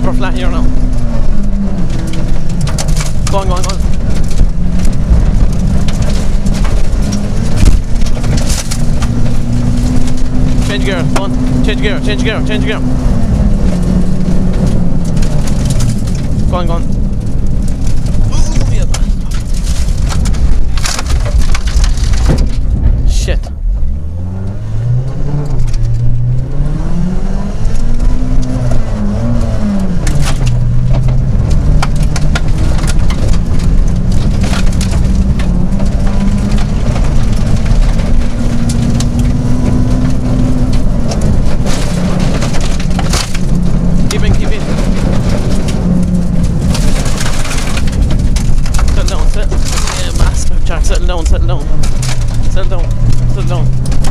keep her flat here now. Go on, go on, go on. Change gear, go on. Change gear, change gear, change gear. Go on, go on. Ooh, yeah. Shit. Keep in, keep in. Settle down, settle. Yeah, massive, Jack. Settle down, settle down. Settle down, settle down.